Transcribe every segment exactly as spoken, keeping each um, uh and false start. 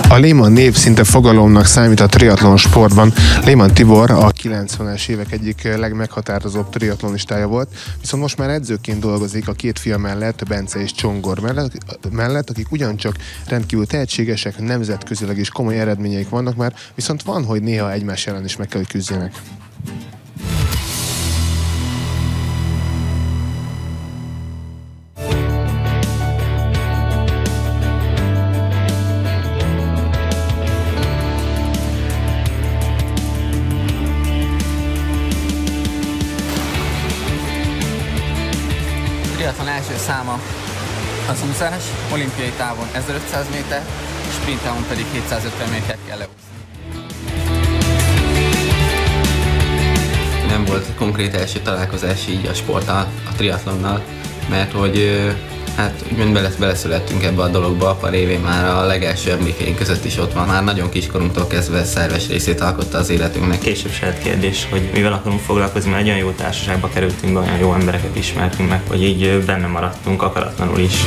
A Lehmann név szinte fogalomnak számít a triatlon sportban. Lehmann Tibor a kilencvenes évek egyik legmeghatározóbb triatlonistája volt, viszont most már edzőként dolgozik a két fia mellett, Bence és Csongor mellett, mellett, akik ugyancsak rendkívül tehetségesek, nemzetközileg is komoly eredményeik vannak már, viszont van, hogy néha egymás ellen is meg kell, hogy küzdjenek. Triatlon első száma az húszás, olimpiai távon ezerötszáz méter, sprint távon pedig hétszázötven méter kell leúszni. Nem volt konkrét első találkozás így a sporttal, a triatlonnal, mert hogy hát úgymond beleszülettünk ebbe a dologba, pár évén már a legelső emlékeink között is ott van. Már nagyon kiskorunktól kezdve szerves részét alkotta az életünknek. Később se lett kérdés, hogy mivel akarunk foglalkozni, mert egy olyan jó társaságba kerültünk be, olyan jó embereket ismertünk meg, hogy így benne maradtunk akaratlanul is.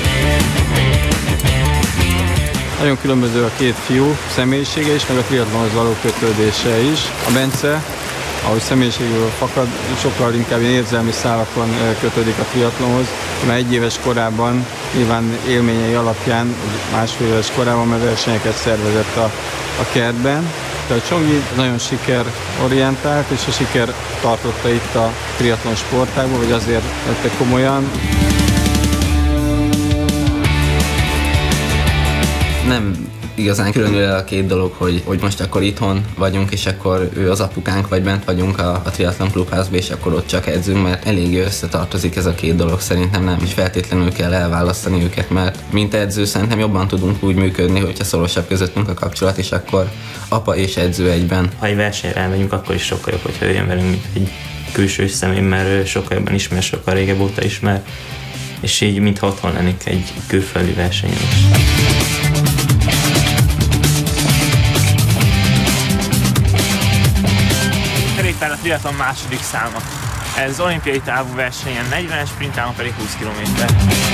Nagyon különböző a két fiú személyisége is, meg a triatlonhoz való kötődése is. A Bence, ahogy személyiségből fakad, sokkal inkább érzelmi szálakon kötődik a triatlonhoz, mert egy éves korában, nyilván élményei alapján, másfél éves korában már versenyeket szervezett a, a kertben. Tehát a Csongi nagyon sikerorientált, és a siker tartotta itt a triatlon sportágban, vagy azért vette komolyan. Nem igazán különül el a két dolog, hogy, hogy most akkor itthon vagyunk, és akkor ő az apukánk, vagy bent vagyunk a, a triatlon klubházba, és akkor ott csak edzünk, mert eléggé összetartozik ez a két dolog, szerintem nem is feltétlenül kell elválasztani őket, mert mint edző szerintem jobban tudunk úgy működni, hogyha szorosabb közöttünk a kapcsolat, és akkor apa és edző egyben. Ha egy versenyre elmegyünk, akkor is sokkal jobb, hogyha ő jön velünk, mint egy külső személy, mert sokkal jobban ismer, sokkal régebb óta ismer, és így mintha otthon lennék egy külföldi versenyen is. A triatlon második száma. Ez olimpiai távú versenyen negyven, sprint távon pedig húsz kilométer.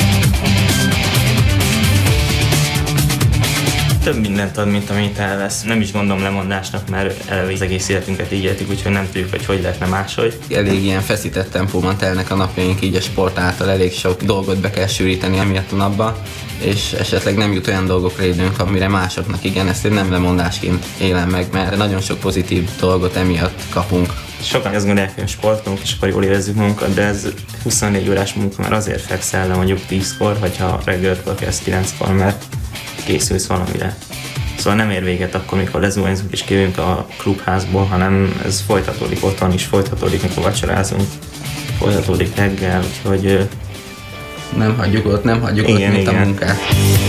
Több mindent ad, mint amit elvesz. Nem is mondom lemondásnak, mert eleve az egész életünket így éltük, úgyhogy nem tudjuk, hogy hogy lehetne máshogy. Elég ilyen feszített tempóban telnek a napjaink, így a sport által elég sok dolgot be kell sűríteni emiatt a napba, és esetleg nem jut olyan dolgokra időnk, amire másoknak igen, ezt én nem lemondásként élem meg, mert nagyon sok pozitív dolgot emiatt kapunk. Sokan azt gondolják, hogy sportolunk, és akkor jól érezzük magunkat, de ez huszonnégy órás munka, mert azért fekszel le mondjuk tízkor, vagy ha reggelkor kezd kilenckor, mert készülsz valamire. Szóval nem ér véget akkor, mikor lezuhanyzunk és kijövünk a klubházból, hanem ez folytatódik otthon is, folytatódik, mikor vacsorázunk, folytatódik reggel, úgyhogy... Nem hagyjuk ott, nem hagyjuk igen, ott, mint igen. a munkát.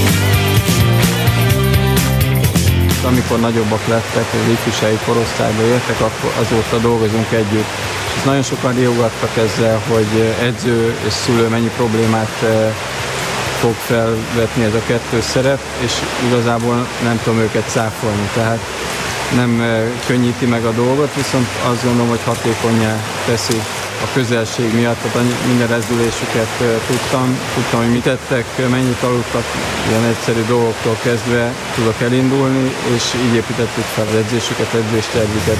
Amikor nagyobbak lettek, hogy ifjúsági korosztályba értek, akkor azóta dolgozunk együtt. És nagyon sokan riogattak ezzel, hogy edző és szülő mennyi problémát fog felvetni ez a kettős szerep, és igazából nem tudom őket cáfolni, tehát nem könnyíti meg a dolgot, viszont azt gondolom, hogy hatékonnyá teszi a közelség miatt, tehát minden rezdülésüket tudtam, tudtam, hogy mit tettek, mennyit aludtak, ilyen egyszerű dolgoktól kezdve tudok elindulni, és így építettük fel az edzésüket, edzéstervüket.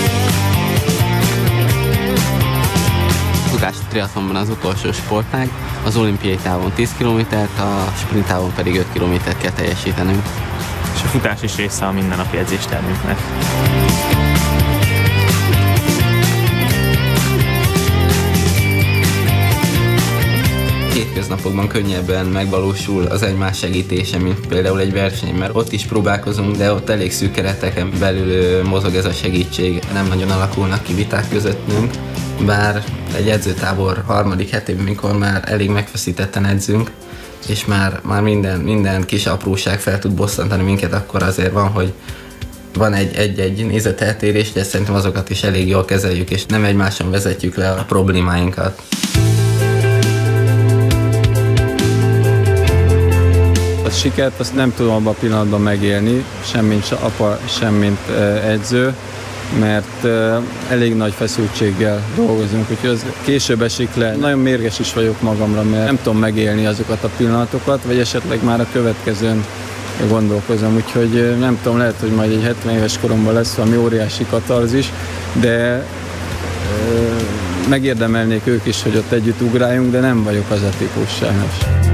A triatlonban az utolsó sportág, az olimpiai távon tíz kilométert, a sprint távon pedig öt kilométert kell teljesítenünk. És a futás is része a mindennapi edzéstervünknek. Hétköznapokban könnyebben megvalósul az egymás segítése, mint például egy verseny, mert ott is próbálkozunk, de ott elég szűk kereteken belül mozog ez a segítség, nem nagyon alakulnak ki viták közöttünk, bár egy edzőtábor harmadik hetében, mikor már elég megfeszítetten edzünk, és már, már minden, minden kis apróság fel tud bosszantani minket, akkor azért van, hogy van egy-egy nézeteltérés, de szerintem azokat is elég jól kezeljük, és nem egymáson vezetjük le a problémáinkat. A sikert azt nem tudom abban a pillanatban megélni, sem mint apa, sem mint edző, mert elég nagy feszültséggel dolgozunk, úgyhogy az később esik le. Nagyon mérges is vagyok magamra, mert nem tudom megélni azokat a pillanatokat, vagy esetleg már a következőn gondolkozom, úgyhogy nem tudom, lehet, hogy majd egy hetven éves koromban lesz valami óriási katarzis, de megérdemelnék ők is, hogy ott együtt ugráljunk, de nem vagyok az a típus sajnos.